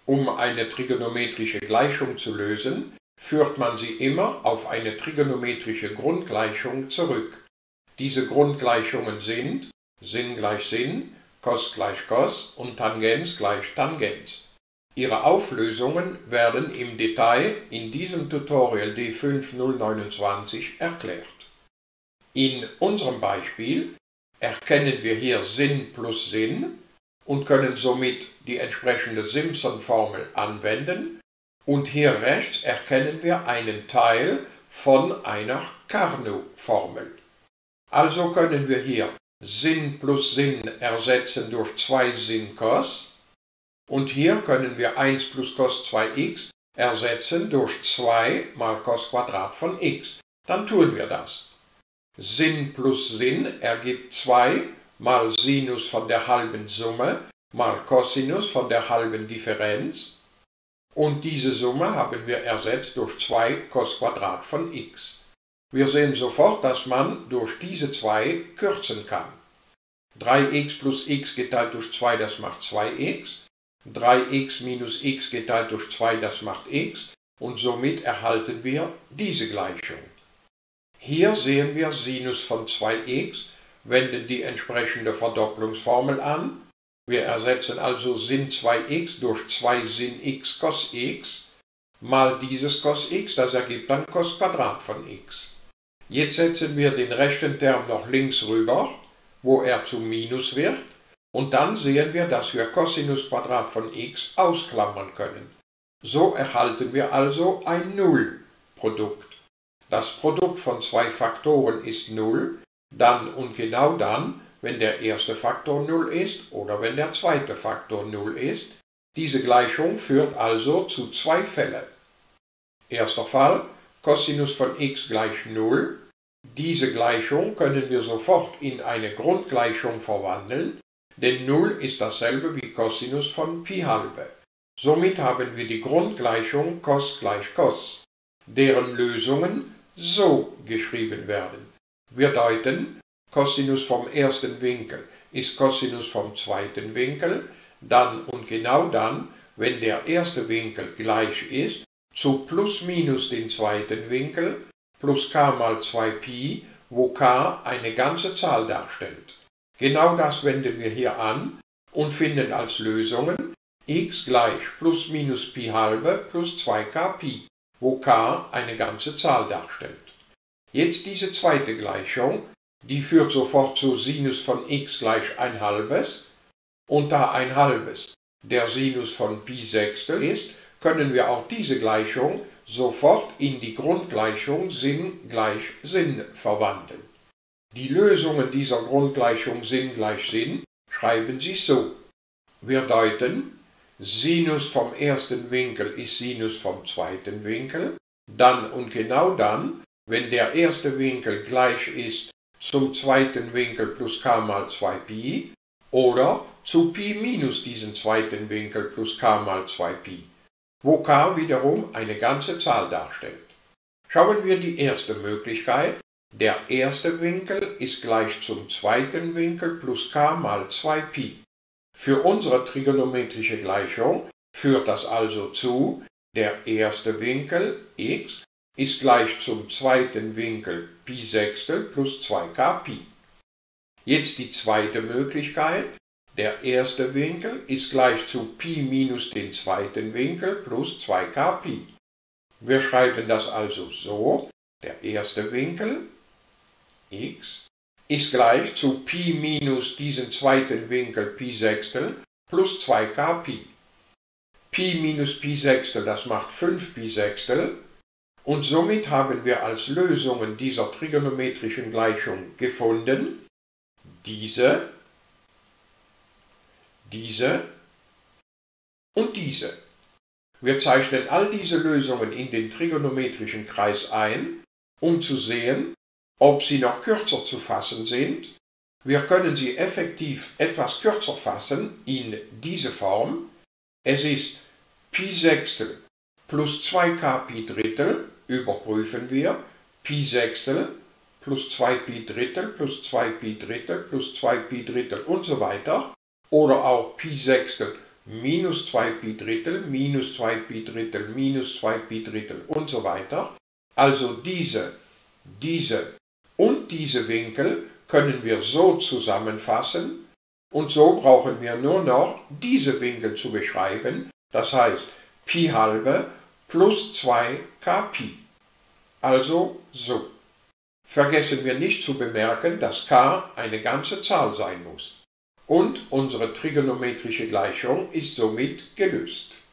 Um eine trigonometrische Gleichung zu lösen, führt man sie immer auf eine trigonometrische Grundgleichung zurück. Diese Grundgleichungen sind Sinn gleich Sinn, Cos gleich Cos und Tangens gleich Tangens. Ihre Auflösungen werden im Detail in diesem Tutorial D5029 erklärt. In unserem Beispiel erkennen wir hier Sinn plus Sinn und können somit die entsprechende Simpson-Formel anwenden, und hier rechts erkennen wir einen Teil von einer Carnot-Formel. Also können wir hier Sinn plus Sinn ersetzen durch 2 Sinn Cos, und hier können wir 1 plus Cos 2x ersetzen durch 2 mal Cos Quadrat von x. Dann tun wir das. Sinn plus Sinn ergibt 2 mal Sinus von der halben Summe mal Cosinus von der halben Differenz, und diese Summe haben wir ersetzt durch 2 Cos Quadrat von x. Wir sehen sofort, dass man durch diese 2 kürzen kann. 3x plus x geteilt durch 2, das macht 2x. 3x minus x geteilt durch 2, das macht x. Und somit erhalten wir diese Gleichung. Hier sehen wir Sinus von 2x, wenden die entsprechende Verdopplungsformel an. Wir ersetzen also Sin 2x durch 2 Sin x cos x mal dieses cos x, das ergibt dann Cos Quadrat von x. Jetzt setzen wir den rechten Term noch links rüber, wo er zu Minus wird, und dann sehen wir, dass wir Cosinus Quadrat von x ausklammern können. So erhalten wir also ein Nullprodukt. Das Produkt von zwei Faktoren ist 0, dann und genau dann, wenn der erste Faktor 0 ist oder wenn der zweite Faktor 0 ist. Diese Gleichung führt also zu zwei Fällen. Erster Fall, Cosinus von x gleich 0. Diese Gleichung können wir sofort in eine Grundgleichung verwandeln, denn 0 ist dasselbe wie Cosinus von Pi halbe. Somit haben wir die Grundgleichung Cos gleich Cos, deren Lösungen so geschrieben werden. Wir deuten, Cosinus vom ersten Winkel ist Cosinus vom zweiten Winkel, dann und genau dann, wenn der erste Winkel gleich ist, zu plus minus den zweiten Winkel, plus k mal 2pi, wo k eine ganze Zahl darstellt. Genau das wenden wir hier an und finden als Lösungen x gleich plus minus Pi halbe plus 2k Pi, wo k eine ganze Zahl darstellt. Jetzt diese zweite Gleichung, die führt sofort zu Sinus von x gleich 1/2, und da 1/2 der Sinus von Pi Sechstel ist, können wir auch diese Gleichung sofort in die Grundgleichung Sinn gleich Sinn verwandeln. Die Lösungen dieser Grundgleichung Sinn gleich Sinn schreiben sich so. Wir deuten, Sinus vom ersten Winkel ist Sinus vom zweiten Winkel, dann und genau dann, wenn der erste Winkel gleich ist zum zweiten Winkel plus k mal 2pi oder zu Pi minus diesen zweiten Winkel plus k mal 2pi, wo k wiederum eine ganze Zahl darstellt. Schauen wir die erste Möglichkeit. Der erste Winkel ist gleich zum zweiten Winkel plus k mal 2pi. Für unsere trigonometrische Gleichung führt das also zu, der erste Winkel x ist gleich zum zweiten Winkel Pi Sechstel plus 2k Pi. Jetzt die zweite Möglichkeit. Der erste Winkel ist gleich zu Pi minus den zweiten Winkel plus 2k Pi. Wir schreiben das also so. Der erste Winkel x ist gleich zu Pi minus diesen zweiten Winkel Pi Sechstel plus 2k Pi. Pi minus Pi Sechstel, das macht 5 Pi Sechstel, und somit haben wir als Lösungen dieser trigonometrischen Gleichung gefunden diese und diese. Wir zeichnen all diese Lösungen in den trigonometrischen Kreis ein, um zu sehen, ob sie noch kürzer zu fassen sind. Wir können sie effektiv etwas kürzer fassen in diese Form. Es ist Pi Sechstel plus 2k Pi Drittel, überprüfen wir, Pi Sechstel plus 2 Pi Drittel plus 2 Pi Drittel plus 2 Pi Drittel und so weiter. Oder auch Pi Sechstel minus 2 Pi Drittel, minus 2 Pi Drittel, minus 2 Pi Drittel und so weiter. Also diese und diese Winkel können wir so zusammenfassen und so brauchen wir nur noch diese Winkel zu beschreiben, das heißt Pi halbe plus 2 k Pi. Also so. Vergessen wir nicht zu bemerken, dass k eine ganze Zahl sein muss. Und unsere trigonometrische Gleichung ist somit gelöst.